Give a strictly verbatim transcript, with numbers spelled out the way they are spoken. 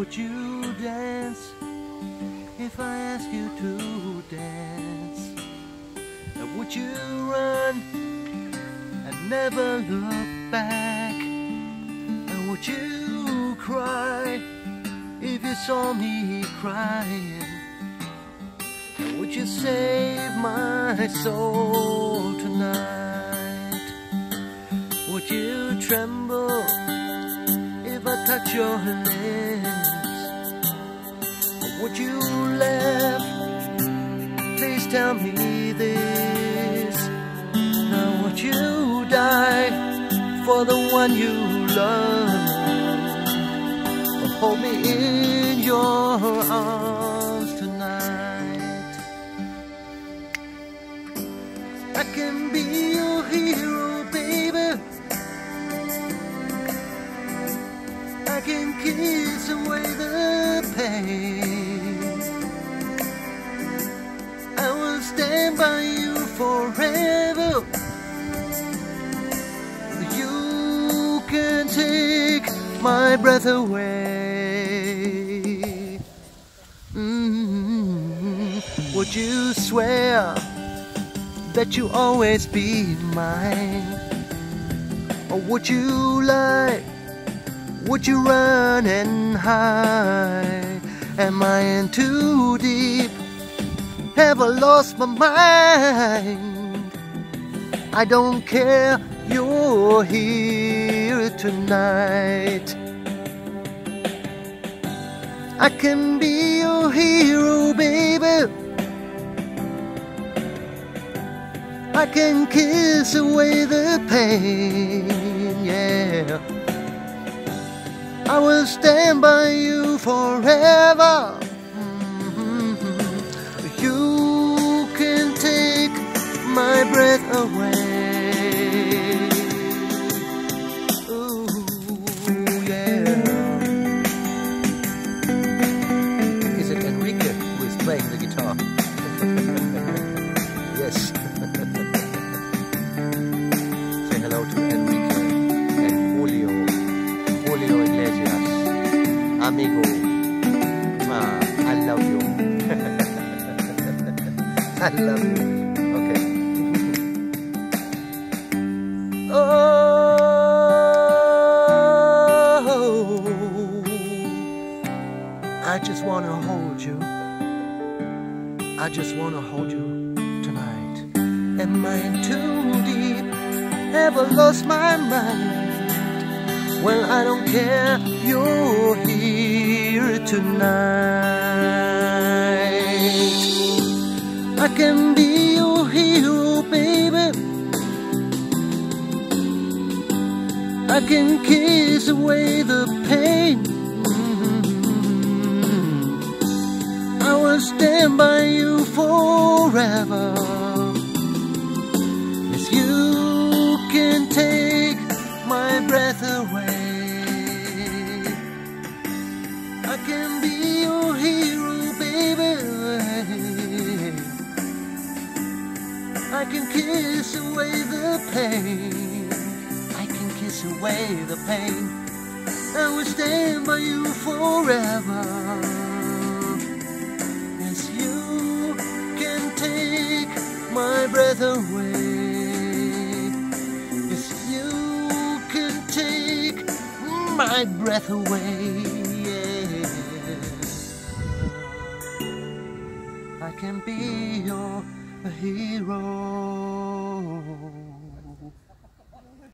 would you dance if I asked you to dance? And would you run and never look back? And would you cry if you saw me crying? And would you save my soul tonight? Would you tremble if I touch your lips? Or would you laugh? Please tell me this. Now would you die for the one you love? Or hold me in your arms tonight? I can be your hero, baby. I can kiss away the pain. I will stand by you forever. You can take my breath away. Mm-hmm. Would you swear that you always be mine? Or would you lie? Would you run and hide? Am I in too deep? Have I lost my mind? I don't care, you're here tonight. I can be your hero, baby. I can kiss away the pain, yeah. I will stand by you forever. Mm-hmm. You can take my breath away. Ooh, yeah. Is it Enrique who is playing the guitar? Yes. Say hello to Enrique and Julio. Julio Iglesias, amigo, ah, I love you. I love you. Okay. Oh, I just wanna hold you. I just wanna hold you tonight. Am I in too deep? Have I lost my mind? Well, I don't care, you're here tonight. I can be your hero, baby. I can kiss away the pain. Mm-hmm. I will stand by you forever. Yes, you can take my breath away. I can be your hero, baby. I can kiss away the pain. I can kiss away the pain. I will stand by you forever. Yes, you can take my breath away. Yes, you can take my breath away. I can be your hero.